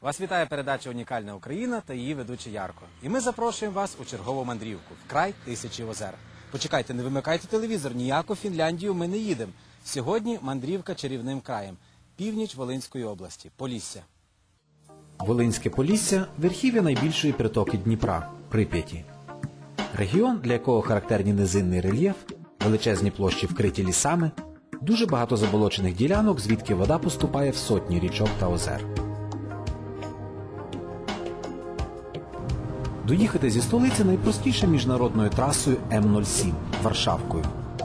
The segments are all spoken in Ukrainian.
Вас вітає передача «Унікальна Україна» та її ведучий Ярко. І ми запрошуємо вас у чергову мандрівку в край тисячі озер. Почекайте, не вимикайте телевізор, ніяку Фінляндію ми не їдемо. Сьогодні мандрівка чарівним краєм – північ Волинської області, Полісся. Волинське Полісся – верхів'я найбільшої притоки Дніпра – Прип'яті. Регіон, для якого характерні низинний рельєф, величезні площі вкриті лісами, дуже багато заболочених ділянок, звідки вода поступає в сотні річок та озер. Доїхати зі столиці найпростіше міжнародною трасою М-07 – Варшавкою.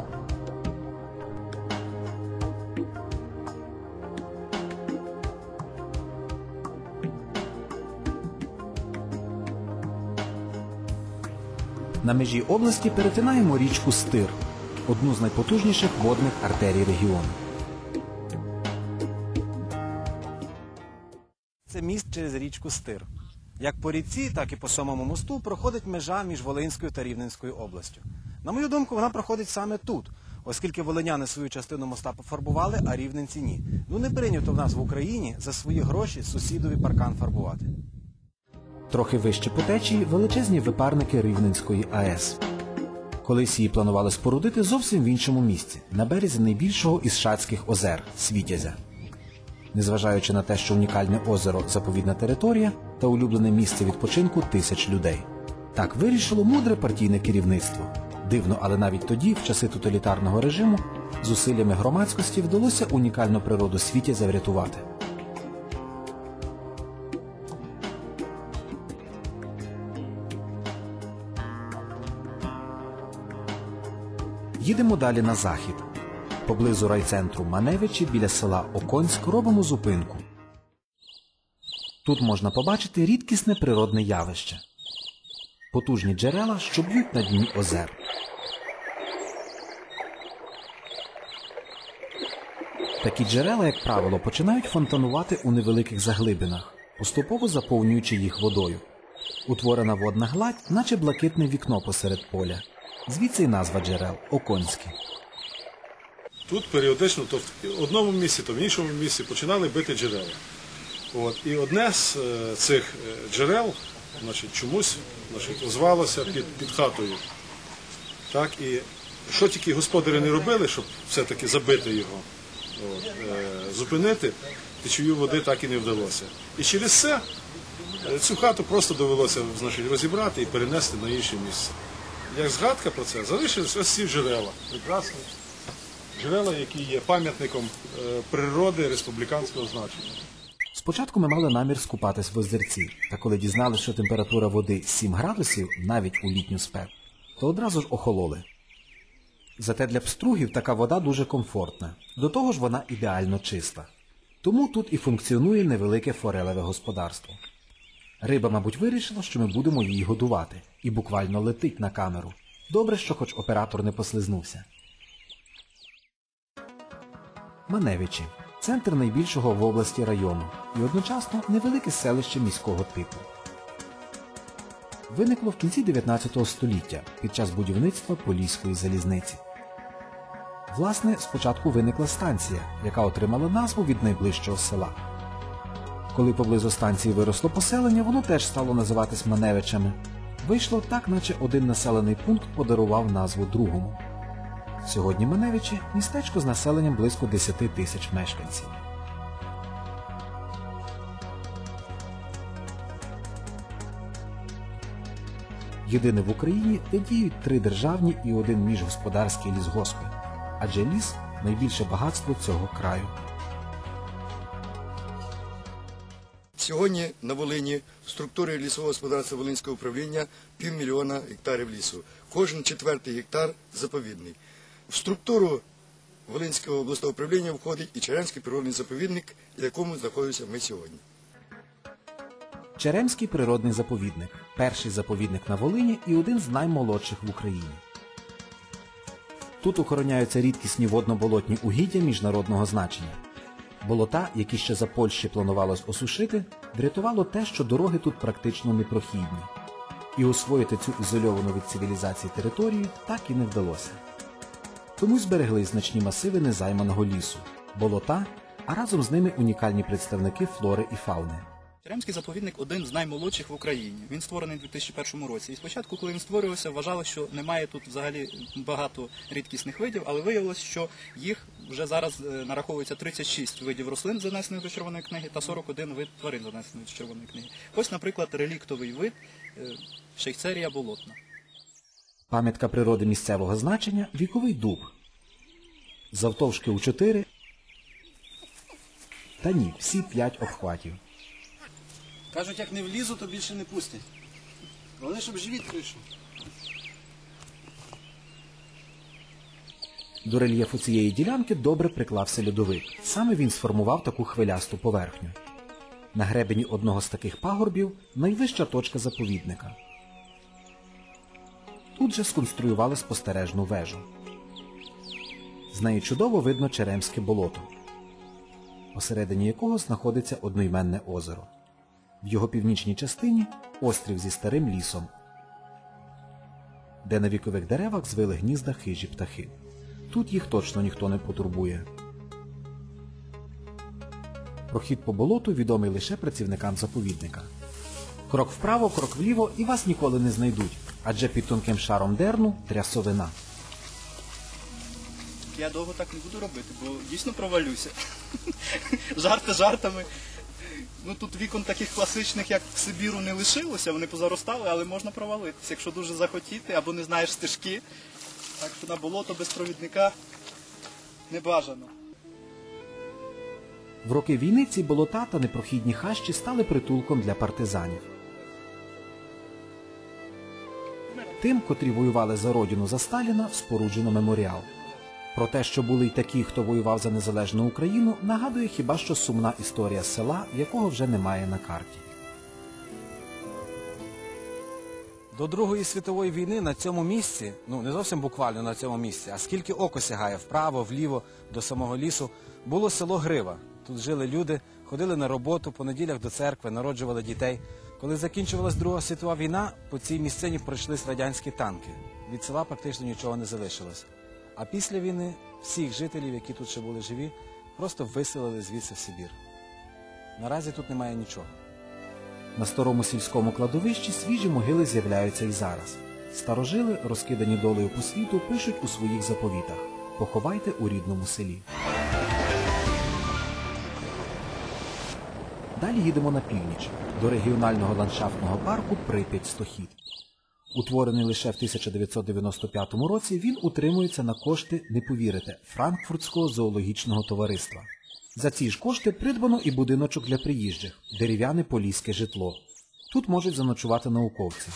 На межі області перетинаємо річку Стир – одну з найпотужніших водних артерій регіону. Це міст через річку Стир. Як по річці, так і по самому мосту проходить межа між Волинською та Рівненською областю. На мою думку, вона проходить саме тут, оскільки волиняни свою частину моста пофарбували, а рівненці ні. Ну не прийнято в нас в Україні за свої гроші сусідові паркан фарбувати. Трохи вище по течії величезні випарники Рівненської АЕС. Колись її планували спорудити зовсім в іншому місці, на березі найбільшого із Шацьких озер – Світязя. Незважаючи на те, що унікальне озеро – заповідна територія та улюблене місце відпочинку тисяч людей. Так вирішило мудре партійне керівництво. Дивно, але навіть тоді, в часи тоталітарного режиму, зусиллями громадськості вдалося унікальну природу Світязя врятувати. Їдемо далі на захід. Поблизу райцентру Маневичі біля села Оконськ робимо зупинку. Тут можна побачити рідкісне природне явище – потужні джерела, що б'ють на дні озер. Такі джерела, як правило, починають фонтанувати у невеликих заглибинах, поступово заповнюючи їх водою. Утворена водна гладь, наче блакитне вікно посеред поля. Звідси й назва джерел – Оконські. Тут періодично, то в одному місці, то в іншому місці починали бити джерела. І одне з цих джерел чомусь озвалося під хатою. І що тільки господарі не робили, щоб все-таки забити його, зупинити, течію води так і не вдалося. І через це цю хату просто довелося розібрати і перенести на інше місце. Як згадка про це, залишились ось ці джерела. Прекрасні джерела, які є пам'ятником природи республіканського значення. Спочатку ми мали намір скупатись в озерці, та коли дізналися, що температура води 7 градусів, навіть у літню спеку, то одразу ж охололи. Зате для пстругів така вода дуже комфортна, до того ж вона ідеально чиста. Тому тут і функціонує невелике форелеве господарство. Риба, мабуть, вирішила, що ми будемо її годувати, і буквально летить на камеру. Добре, що хоч оператор не послизнувся. Маневичі – центр найбільшого в області району і одночасно невелике селище міського типу. Виникло в кінці 19 століття під час будівництва Поліської залізниці. Власне, спочатку виникла станція, яка отримала назву від найближчого села. Коли поблизу станції виросло поселення, воно теж стало називатись Маневичами. Вийшло так, наче один населений пункт подарував назву другому. Сьогодні Маневичі – містечко з населенням близько 10 тисяч мешканців. Єдине в Україні, де діють 3 державні і 1 міжгосподарський лісгоспи, адже ліс – найбільше багатство цього краю. Сьогодні на Волині в структурі лісового господарства Волинського управління 500 000 гектарів лісу. Кожен 4-й гектар заповідний. В структуру Волинського обласного управління входить і Черемський природний заповідник, в якому знаходимося ми сьогодні. Черемський природний заповідник – перший заповідник на Волині і один з наймолодших в Україні. Тут охороняються рідкісні водно-болотні угіддя міжнародного значення. Болота, які ще за Польщі планувалось осушити, врятувало те, що дороги тут практично непрохідні. І освоїти цю ізольовану від цивілізації територію так і не вдалося. Тому зберегли значні масиви незайманого лісу, болота, а разом з ними унікальні представники флори і фауни. Черемський заповідник – один з наймолодших в Україні. Він створений у 2001 році. І спочатку, коли він створювався, вважали, що немає тут взагалі багато рідкісних видів, але виявилось, що їх вже зараз нараховується 36 видів рослин, занесених до Червоної книги, та 41 вид тварин, занесених до Червоної книги. Ось, наприклад, реліктовий вид Шейхцерія болотна. Пам'ятка природи місцевого значення – віковий дуб. Завтовшки у 4, та ні, всі 5 обхватів. Кажуть, як не влізу, то більше не пустять. Головне, щоб живіт прийшов. До рельєфу цієї ділянки добре приклався льодовик. Саме він сформував таку хвилясту поверхню. На гребені одного з таких пагорбів найвища точка заповідника. Тут же сконструювали спостережну вежу. З неї чудово видно Черемське болото, посередині якого знаходиться одноіменне озеро. В його північній частині острів зі старим лісом, де на вікових деревах звили гнізда хижі птахи. Тут їх точно ніхто не потурбує. Прохід по болоту відомий лише працівникам заповідника. Крок вправо, крок вліво і вас ніколи не знайдуть, адже під тонким шаром дерну трясовина. Я довго так не буду робити, бо дійсно провалюся. Жарти жартами. Ну, тут вікон таких класичних, як в Сибіру, не лишилося, вони позаростали, але можна провалитися, якщо дуже захотіти, або не знаєш стежки. Так що на болото без провідника не бажано. В роки війни ці болота та непрохідні хащі стали притулком для партизанів. Тим, котрі воювали за родину за Сталіна, споруджено меморіал. Про те, що були й такі, хто воював за незалежну Україну, нагадує хіба що сумна історія села, якого вже немає на карті. До Другої світової війни на цьому місці, не зовсім буквально на цьому місці, а скільки око сягає вправо, вліво, до самого лісу, було село Грива. Тут жили люди, ходили на роботу, по неділях до церкви, народжували дітей. Коли закінчувалась Друга світова війна, по цій місцині пройшлись радянські танки. Від села практично нічого не залишилось. А після війни всіх жителів, які тут ще були живі, просто виселили звідси в Сибір. Наразі тут немає нічого. На старому сільському кладовищі свіжі могили з'являються і зараз. Старожили, розкидані долею по світу, пишуть у своїх заповітах: «Поховайте у рідному селі». Далі їдемо на північ, до регіонального ландшафтного парку Прип'ять-Стохід. Утворений лише в 1995 році, він утримується на кошти, не повірите, Франкфуртського зоологічного товариства. За ці ж кошти придбано і будиночок для приїжджих – дерев'яне поліське житло. Тут можуть заночувати науковці.